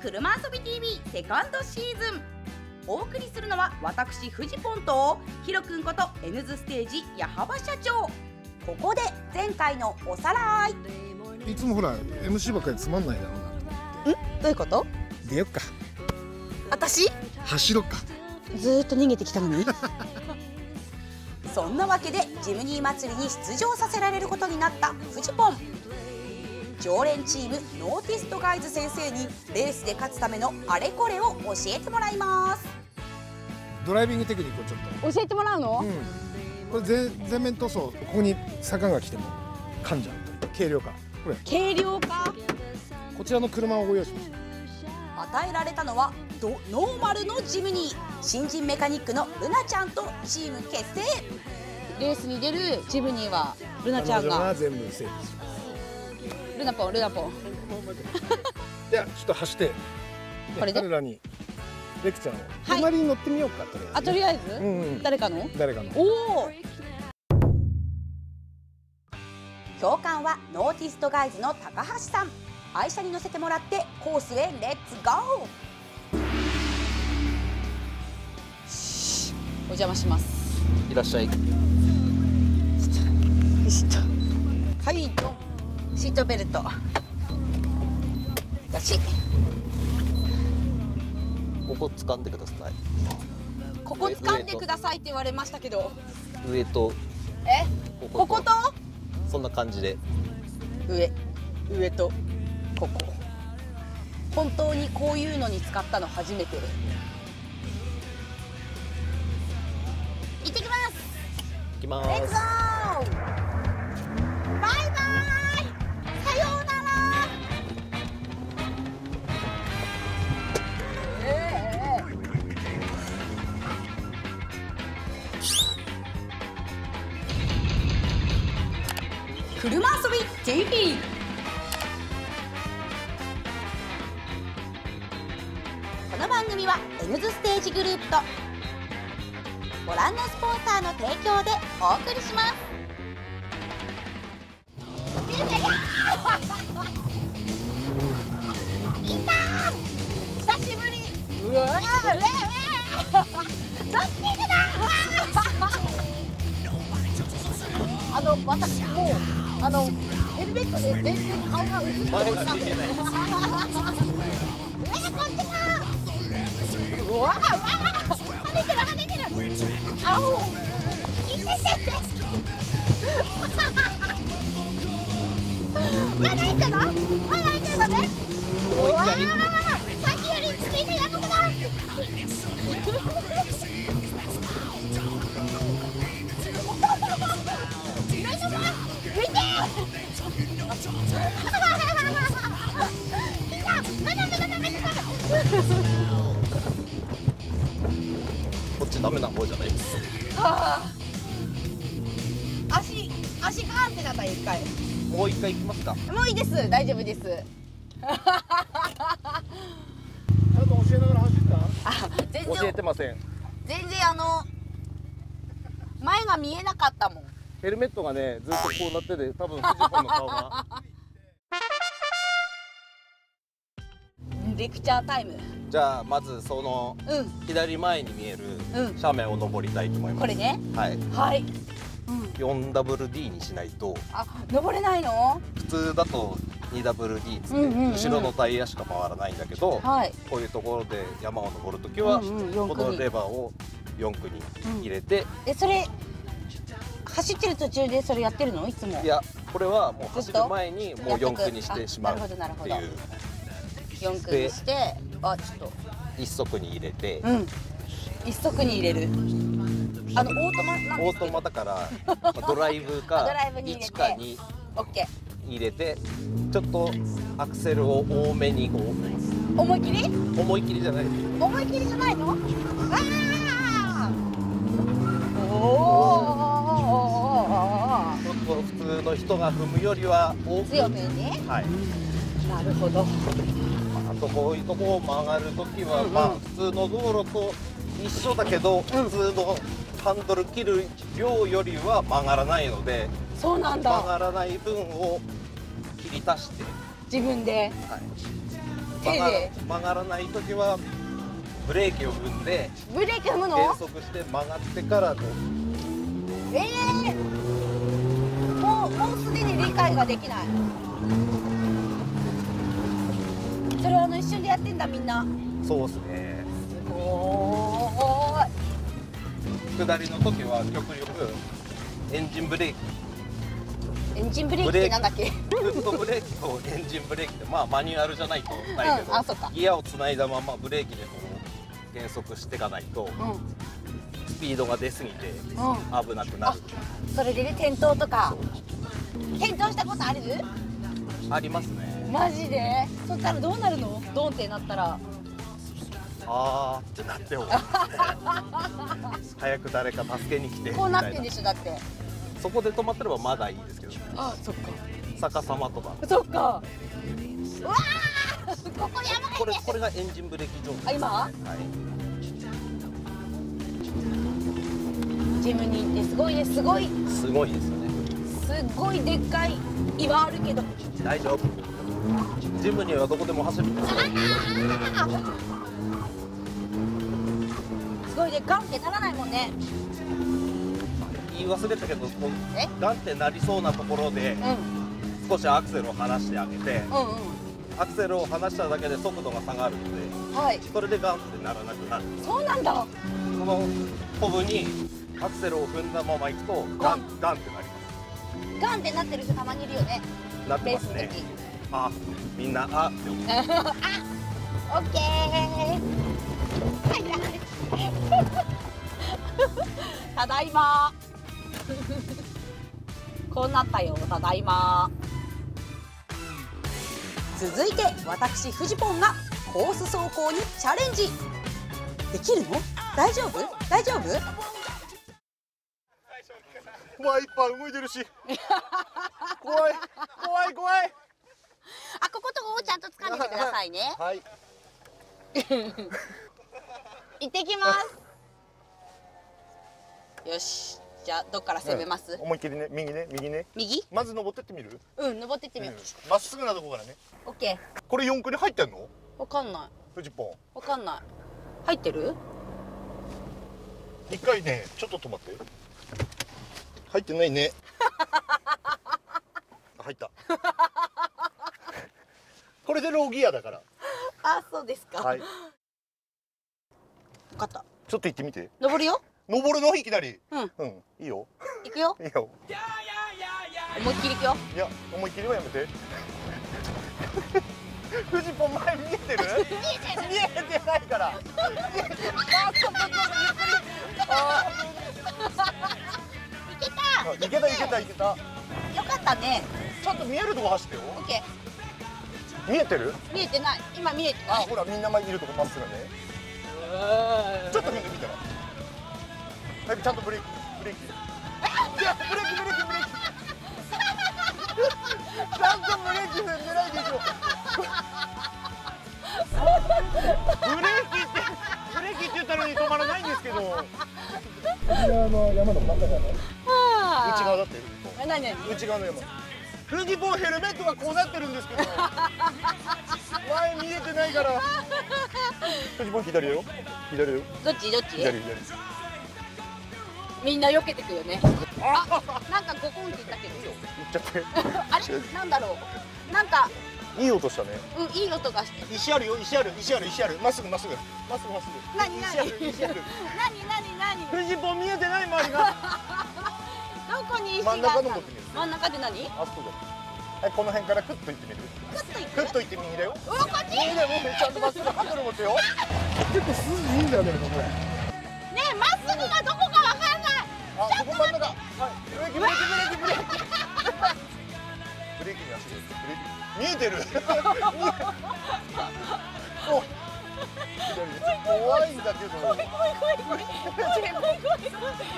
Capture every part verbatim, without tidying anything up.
車遊び ティーブイ セカンドシーズン。お送りするのは私フジポンとヒロくんこと エヌズ ステージ矢幅社長。ここで前回のおさらい。 いつもほら エムシー ばっかりつまんないだろうなと思って。 ん？どういうこと？ 出よっか。 私？ 走ろっか。 ずーっと逃げてきたのに。そんなわけでジムニー祭りに出場させられることになったフジポン。常連チームノーティストガイズ先生にレースで勝つためのあれこれを教えてもらいます。 ドライビングテクニックをちょっと教えてもらうの？ うん、これ全全面塗装、ここに坂が来ても噛んじゃう。軽量化、これ軽量化。 こちらの車をご用意しました。 与えられたのはドノーマルのジムニー。新人メカニックのルナちゃんとチーム結成。レースに出るジムニーはルナちゃんが全部整備します。 ルナポンルナポン。 じゃあちょっと走ってこれで彼らにレクチャーを隣に乗ってみようか。とりあえず、 あ、とりあえず、 うんうん、 誰かの誰かの。 おお。教官はノーティストガイズの高橋さん。愛車に乗せてもらってコースへレッツゴー。お邪魔します。 いらっしゃい。 よしと。はいと。シートベルト。よし。 ここ掴んでください。 ここ掴んでくださいって言われましたけど。 上と。 え？ ここと。 ここと？ そんな感じで。 上、上とここ。本当にこういうのに使ったの初めて。行ってきます。 行きまレッツゴす。 ー。バイバイ。さようなら。ええ。車遊び ティーブイ。この番組は エヌズ ステージグループとご覧のスポンサーの提供でお送りします。いたー、久しぶり。うわー、レートッピングだ。あの私もうあのヘルメットで全然顔が映ってました。うわあ、跳ねてる跳ねてる。あお、いててて。まだいたの？まだいたのね。うわあ、さっきよりスピードやばくない？見て。 こっちダメな方じゃないです。 はあ、足足ガーンってなった一回。 もう一回行きますか。 もういいです。大丈夫です。 ちゃんと教えながら走った？ あ、全然教えてません。 全然あの前が見えなかったもん。 ヘルメットがね、ずっとこうなってて、多分フジポンの顔が。 レクチャータイム。 じゃあまずそのうん左前に見えるうん斜面を登りたいと思います。 これね。 はい。 はい。うん。 フォーダブリューディー にしないと、 あ、登れないの？ 普通だと ツーダブリューディー つって、 うんうんうん後ろのタイヤしか回らないんだけど、 はい。 こういうところで山を登るときは、 うんうん、よんこ区にのレバーをよん区に入れて、 え、それ走ってる途中でそれやってるの？いつも。 いや、これはもう走る前にもうよん区にしてしまうなるほどなるほど。 っていう。 よん区にして、あ、ちょっと一足に入れて、 うん。一足に入れる。あのオートマなんですけど。 オートマだからまあドライブドかライブに入れていちかにオッケ入れて、ちょっとアクセルを多めにこうー。思い切り？ 思い切りじゃないです。 思い切りじゃないの？ああ。おお。 ちょっと普通の人が踏むよりは多く。 強めに。 はい。 なるほど。 あとこういうとこを曲がるときは、 うんうん、 まあ普通の道路と一緒だけど、うん、普通のハンドル切る量よりは曲がらないので、 そうなんだ。 曲がらない分を切り足して自分で、 はい、 丁寧。 曲がらない時はブレーキを踏んでブレーキ踏むの？ 減速して曲がってからの。 ええー、もうもうすでに理解ができない。それはあの一緒にやってんだみんな。 そうですね。 すごーい。 下りの時は極力エンジンブレーキ、 エンジンブレーキってなんだっけ？ フットブレーキとエンジンブレーキってまあマニュアルじゃないとないけど、 うん、あ、そっか。 ギアをつないだままブレーキでこう減速していかないと、 うん、 スピードが出過ぎてうん、 危なくなる。 それでね、転倒とか転倒したことある？ ありますね。 マジで？そしたらどうなるの？ドンってなったら。 あーってなっても早く誰か助けに来てみこうなたいな。 ってんでしょだって。 そこで止まってればまだいいですけど、 あ、そっか。 逆さまとかそっか。うわー、ここやばいね。 これこれがエンジンブレーキ状態ですね。 あ、今？ はい。 ジムニーってすごいね、すごい、 すごいですよね。 すごいでっかい岩あるけど。 大丈夫。ジムにはどこでも走るんですよ。 すごいね、ガンってならないもんね。 言い忘れたけど、こえ？ うガンってなりそうなところでうん、 少しアクセルを離してあげて、 うん、うアクセルを離しただけで速度が下がるので、 ん。はい。 それでガンってならなくなる。 そうなんだ。 このコブにアクセルを踏んだまま行くとガンガンってなりまガンってなってる人たまにいるよね。 す。なってレーますね。 スの時。 あ、みんなあって思う。 あ、オッケー。はいはい。ただいま。こうなったよ。ただいま。続いて私フジポンがコース走行にチャレンジ。できるの？大丈夫？大丈夫？ ワイパー動いてるし怖い怖い怖い。 あ、こことここちゃんと掴んでてくださいね。 はい。 行ってきます。よし、じゃあどっから攻めます？ うん、思いっきりね、右ね、右ね。 右？ まず登ってってみる？ うん、登ってってみよう。 ま、うん、っすぐなとこからね。 オッケこれ四駆に入ってんの？ ー。わかんない。 フジポわかんない。入ってる？ ン。一回ね、ちょっと止まって。入ってないね。入った。これでローギアだから。 あ、そうですか。 はい。 わかった。 ちょっと行ってみて。 登るよ。 登るのいきなり。 うん。 うん、いいよ。 行くよ。 いいよ。 思いっきり行くよ。 いや、思いっきりはやめて。フジポン前見えてる？見えてる。見えてないから。見えてる。あ、そうそうそう、ゆっくり。あ行けた。 あ、いけたいけたいけた。 よかったね。 ちゃんと見えるとこ走ってよ。 オッケ見えてる？ ー。見えてない。今見えてあ、 ない。 ほらみんなまいるとこまっすぐね。ちょっと踏んでみたら。はい、ちゃんとブレーキブレーキ。いや、ブレーキブレーキブレーキ。ちゃんとブレーキ踏んでないでしょ。ブレーキってブレーキって言ったのに止まらないんですけど。内側の山の真ん中ね。内側だって。 え、なになに？ 内側の山。フジポンヘルメットがこうなってるんですけど。前見えてないから。フジポン左よ。左よ。 どっちどっち？ 左左。 みんな避けてくよね。あ、なんかゴコンって言ったけど。 行っちゃって。 あれ、なんだろう。なんか、 いい音したね。 うん、いい音がして。 石あるよ、石ある、石ある、石ある。まっすぐまっすぐ。まっすぐまっすぐ。 なになに？ 石ある、石ある。 なになになに？ フジポン見えてない周りが。 どこに石があったの？ 真ん中の僕に。 真ん中で何？ あそこじゃ。はい、この辺からクッと行ってみる。 クッと行く？ クッと行って右だよ。 うわ、こっち？ 右だよ、ちゃんとまっすぐハンドル持ってよ。結構筋いいんだよね、これ。 ねえ、まっすぐがどこかわかんない。 あ、そこ真ん中。はい、ブレーキブレーキブレーキブレーキ。ブレーキに足でブレーキ。見えてる。お、怖いんだけど。 怖い怖い怖い怖い怖い怖い怖い。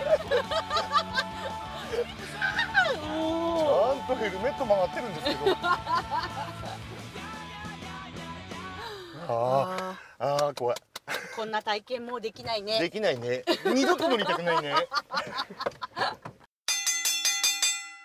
ちゃんとヘルメット曲がってるんですけど。ああ、ああ、怖い。 こんな体験もうできないね。 できないね。二度と乗りたくないね。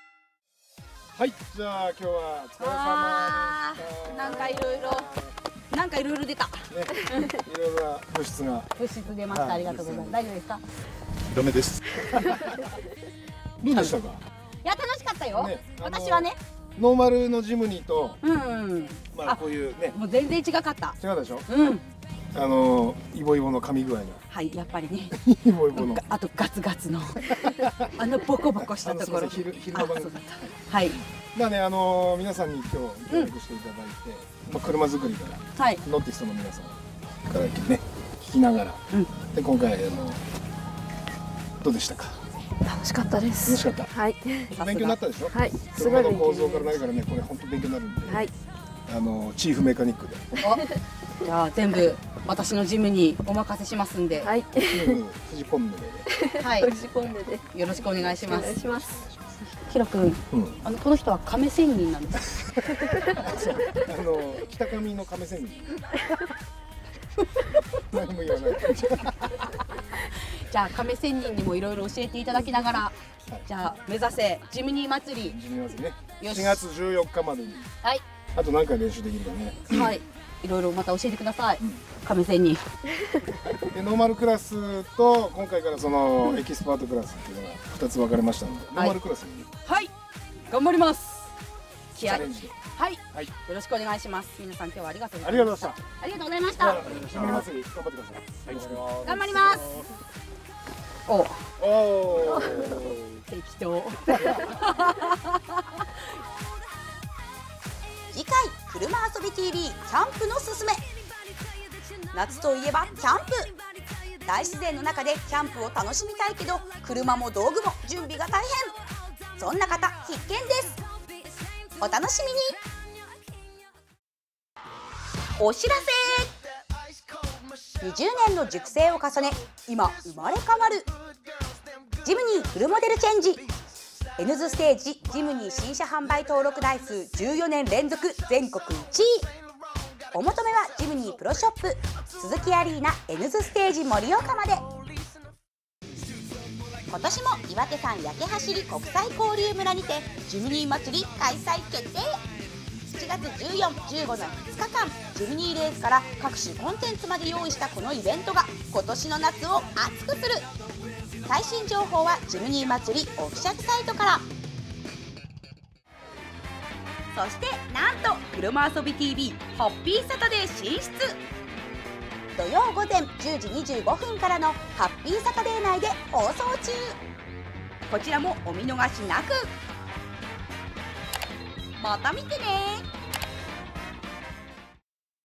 はい、じゃあ今日はお疲れ様でした。 なんかいろいろなんかいろいろ出た。 ね、いろいろな物質が。 物質出ました。ありがとうございます。大丈夫ですか？ ダメです。どうでしたか？ いや、楽しかったよ。 ね、あのー私はね。 ノーマルのジムニーと、 うん。 まあこういうね、 もう全然違かった。 違うでしょ？ うん。 あのーイボイボの噛み具合が。 はい、やっぱりね。 イボイボの。 あとガツガツのあのボコボコしたところ。 昼昼間番組。 はい。 まあね、あのー皆さんに今日協力していただいて、まあ車作りからはい。 ノーティストの皆さんからね聞きながら、 うん。 で今回あのどうでしたか？ 楽しかったです。 楽しかった。 はい。 勉強になったでしょ？ はい。すご車い勉強の構造からになり何からね、これ本当勉強になるんで、 はい。 あのチーフメカニックで、 じゃあ全部私のジムにお任せしますんで、 ます。はい。 チーフフジポンヌで、 はい、 閉じ込んでで。 よろしくお願いしおます。 願いします。 ヒロ君、 うん、 あのこの人は亀仙人なんです。 そうあの北上の亀仙人。何も言わない。 じゃあ亀仙人にもいろいろ教えていただきながら、じゃあ目指せジムニー祭り。 ジムニー祭りね。 よししがつじゅうよっかまでに。 はい。 あと何回練習できるかね。 はい。いろいろまた教えてください。 うん亀仙人。 でノーマルクラスと今回からそのエキスパートクラスっていうのがふたつ分かれましたので、ノーマルクラスにはい。頑張ります。気合い。 チャレンジで。 はい。 はい。 よろしくお願いします。皆さん今日はありがとうごあざいました。 りがとうございました。 ありがとうございました。 ジムニー祭り頑張ってください。はい。 頑張ります。お、 おお。 適当。次回車遊び ティーブイ キャンプのすすめ。夏といえばキャンプ。大自然の中でキャンプを楽しみたいけど車も道具も準備が大変。そんな方必見です。お楽しみに。お知らせ。にじゅうねんの熟成を重ね今生まれ変わるジムニーフルモデルチェンジ。 N ズステージジムニー新車販売登録台数じゅうよねん連続全国いちい。お求めはジムニープロショップ鈴木アリーナ N ズステージ盛岡まで。今年も岩手山焼け走り国際交流村にてジムニー祭り開催決定。しちがつじゅうよっか、じゅうごにちのふつかかん、ジムニーレースから各種コンテンツまで用意したこのイベントが今年の夏を熱くする。最新情報はジムニー祭りオフィシャルサイトから。そしてなんと車遊び ティーブイ ホッピーサタデー進出。土曜午前じゅうじにじゅうごふんからのハッピーサタデー内で放送中。こちらもお見逃しなく。また見てね。